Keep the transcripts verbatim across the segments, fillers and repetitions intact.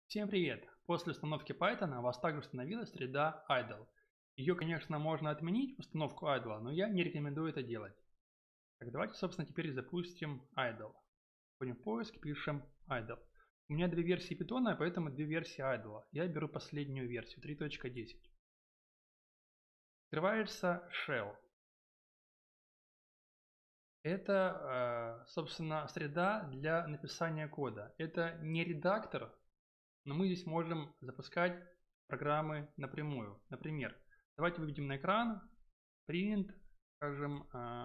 Всем привет! После установки Python у вас также установилась среда idle. Ее, конечно, можно отменить, установку idle, но я не рекомендую это делать. Так, давайте, собственно, теперь запустим idle. Входим в поиск, пишем idle. У меня две версии Python, поэтому две версии idle. Я беру последнюю версию, три точка десять. Открывается shell. Это, собственно, среда для написания кода. Это не редактор, но мы здесь можем запускать программы напрямую. Например, давайте выведем на экран print, скажем,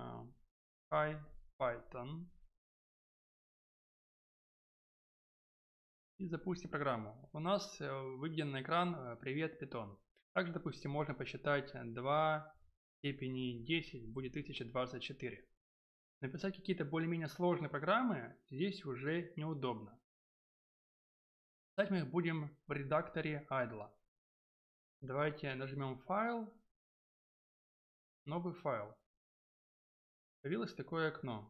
IPython и запустим программу. У нас выведен на экран привет Python. Также, допустим, можно посчитать два в степени десять будет тысяча двадцать четыре. Написать какие-то более-менее сложные программы здесь уже неудобно. Писать мы их будем в редакторе idle. Давайте нажмем файл, новый файл. Появилось такое окно.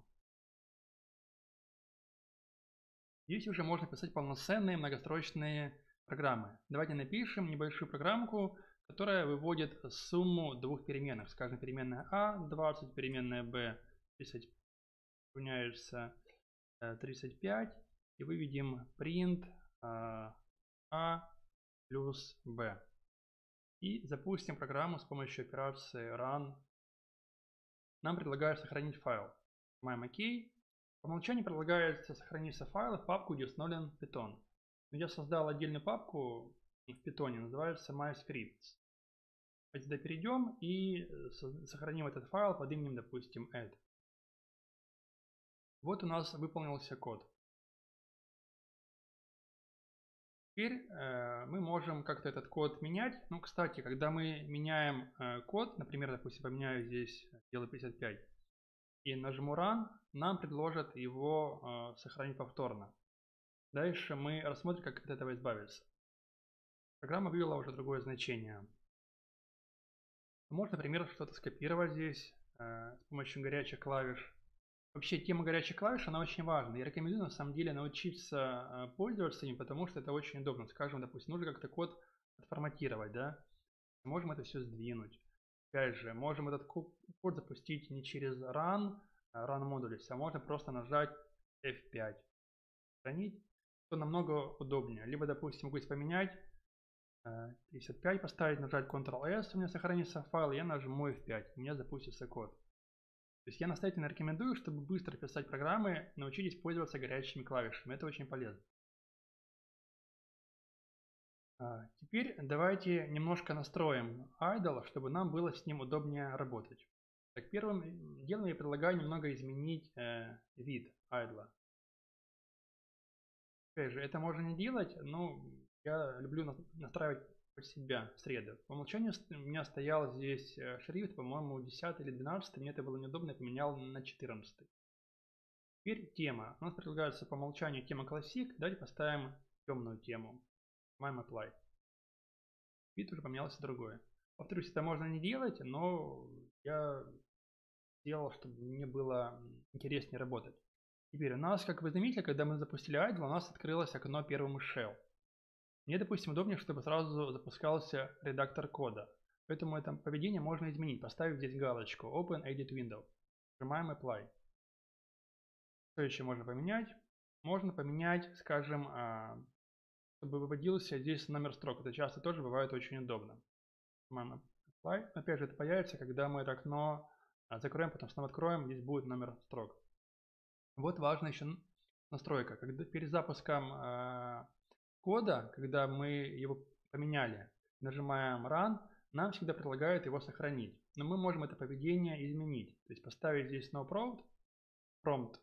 Здесь уже можно писать полноценные многострочные программы. Давайте напишем небольшую программку, которая выводит сумму двух переменных. Скажем, переменная а двадцать, переменная b тридцать, равняется тридцать пять. И выведем print a плюс b. И запустим программу с помощью операции run. Нам предлагают сохранить файл. Нажимаем ОК. По умолчанию предлагается сохраниться файл в папку, где установлен Python. Я создал отдельную папку в Python, называется MyScripts. Давайте сюда перейдем и сохраним этот файл под именем, допустим, add. Вот у нас выполнился код. Теперь э, мы можем как-то этот код менять. Ну, кстати, когда мы меняем э, код, например, допустим, поменяю здесь, делаю пятьдесят пять, и нажму Run, нам предложат его э, сохранить повторно. Дальше мы рассмотрим, как от этого избавиться. Программа вывела уже другое значение. Можно, например, что-то скопировать здесь э, с помощью горячих клавиш. Вообще, тема горячих клавиш, она очень важна. Я рекомендую, на самом деле, научиться э, пользоваться им, потому что это очень удобно. Скажем, допустим, нужно как-то код отформатировать, да? Можем это все сдвинуть. Опять же, можем этот код запустить не через run, run modules, а можно просто нажать эф пять. Сохранить. То намного удобнее. Либо, допустим, могу поменять, пятьдесят пять поставить, нажать контрол эс, у меня сохранится файл, я нажму эф пять, у меня запустится код. То есть я настоятельно рекомендую, чтобы быстро писать программы, научитесь пользоваться горячими клавишами. Это очень полезно. А, теперь давайте немножко настроим idle, чтобы нам было с ним удобнее работать. Так, первым делом я предлагаю немного изменить э, вид idle. Опять же, это можно не делать, но я люблю настраивать под себя среды. По умолчанию у меня стоял здесь шрифт, по-моему, десять или двенадцать, мне это было неудобно, я поменял на четырнадцать. Теперь тема. У нас предлагается по умолчанию тема Classic, давайте поставим темную тему. Nажимаем Apply. Вид уже поменялся другой. Повторюсь, это можно не делать, но я сделал, чтобы мне было интереснее работать. Теперь у нас, как вы заметили, когда мы запустили idle, у нас открылось окно первым из shell. Мне, допустим, удобнее, чтобы сразу запускался редактор кода. Поэтому это поведение можно изменить, поставив здесь галочку Open Edit Window. Нажимаем Apply. Что еще можно поменять? Можно поменять, скажем, чтобы выводился здесь номер строк. Это часто тоже бывает очень удобно. Нажимаем Apply. Опять же, это появится, когда мы это окно закроем, потом снова откроем, здесь будет номер строк. Вот важная еще настройка. Когда перед запуском кода, когда мы его поменяли, нажимаем Run, нам всегда предлагают его сохранить. Но мы можем это поведение изменить. То есть поставить здесь no prompt, prompt.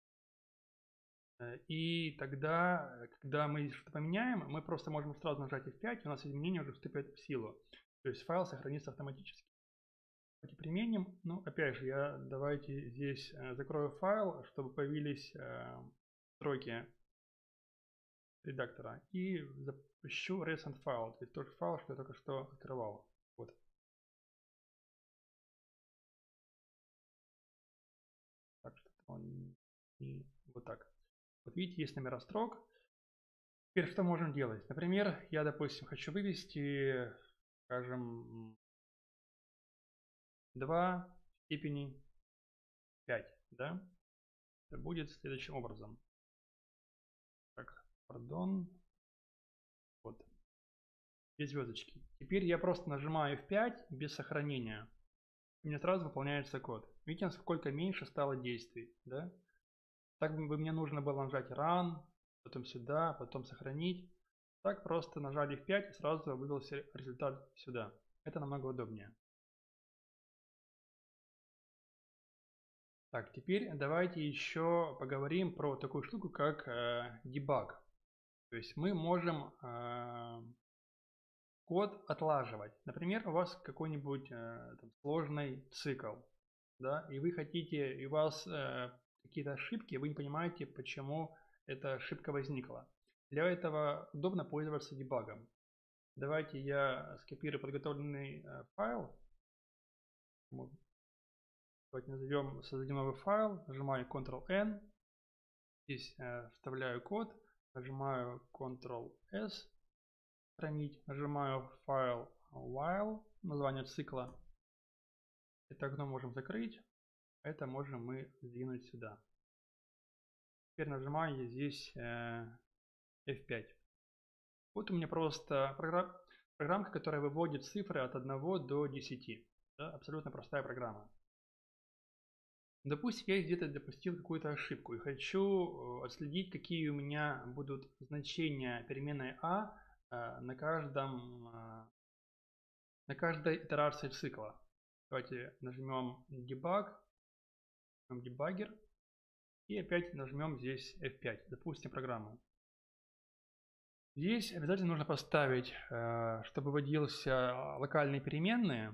И тогда, когда мы здесь что-то поменяем, мы просто можем сразу нажать эф пять, и у нас изменения уже вступят в силу. То есть файл сохранится автоматически. Давайте применим. Ну, опять же, я давайте здесь закрою файл, чтобы появились строки редактора, и запущу recent файл, то есть тот же файл, что я только что открывал. Вот. Так что он и вот так. Вот видите, есть номера строк. Теперь что можем делать? Например, я, допустим, хочу вывести, скажем, два в степени пять, да? Это будет следующим образом. Так, пардон. Вот. Без звездочки. Теперь я просто нажимаю эф пять без сохранения. У меня сразу выполняется код. Видите, насколько меньше стало действий, да? Так бы мне нужно было нажать Run, потом сюда, потом сохранить. Так просто нажали эф пять и сразу вывелся результат сюда. Это намного удобнее. Так, теперь давайте еще поговорим про такую штуку, как э, debug. То есть мы можем э, код отлаживать. Например, у вас какой-нибудь э, там, сложный цикл, да, и вы хотите, и у вас э, какие-то ошибки, вы не понимаете, почему эта ошибка возникла. Для этого удобно пользоваться дебагом. Давайте я скопирую подготовленный э, файл. Давайте назовем, создадим новый файл, нажимаю контрол эн, здесь э, вставляю код, нажимаю контрол эс, хранить, нажимаю файл while, название цикла. Это окно можем закрыть, это можем мы сдвинуть сюда. Теперь нажимаю здесь э, эф пять. Вот у меня просто программ, программка, которая выводит цифры от одного до десяти. Да, абсолютно простая программа. Допустим, я где-то допустил какую-то ошибку и хочу отследить, какие у меня будут значения переменной а на каждом, на каждой итерации цикла. Давайте нажмем debug, дебаггер и опять нажмем здесь эф пять, допустим, программу. Здесь обязательно нужно поставить, чтобы выводился локальные переменные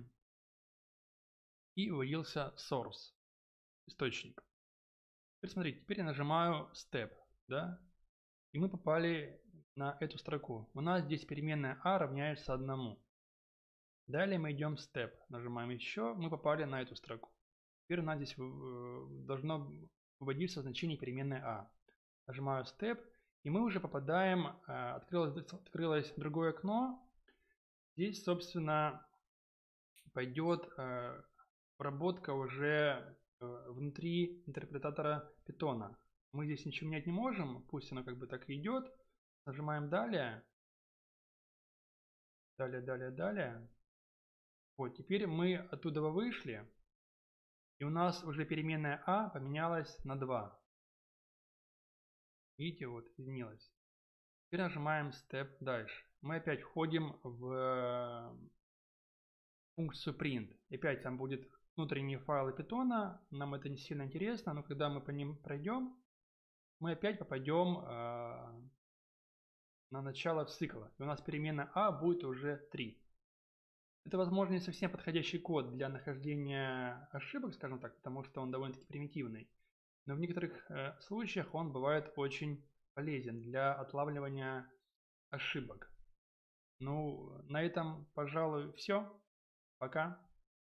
и выводился source, источник. Теперь смотрите, теперь я нажимаю step, да, и мы попали на эту строку. У нас здесь переменная a равняется одному. Далее мы идем step, нажимаем еще, мы попали на эту строку. Теперь у нас здесь должно выводиться значение переменной a. Нажимаю step, и мы уже попадаем, открылось, открылось другое окно. Здесь, собственно, пойдет обработка уже внутри интерпретатора Python. Мы здесь ничего менять не можем, пусть оно как бы так и идет. Нажимаем далее. Далее, далее, далее. Вот, теперь мы оттуда вышли. И у нас уже переменная а поменялась на два. Видите, вот изменилось. Теперь нажимаем Step дальше. Мы опять входим в функцию print. И опять там будет внутренние файлы Python. Нам это не сильно интересно, но когда мы по ним пройдем, мы опять попадем э, на начало цикла. И у нас переменная а будет уже три. Это, возможно, не совсем подходящий код для нахождения ошибок, скажем так, потому что он довольно-таки примитивный. Но в некоторых э, случаях он бывает очень полезен для отлавливания ошибок. Ну, на этом, пожалуй, все. Пока.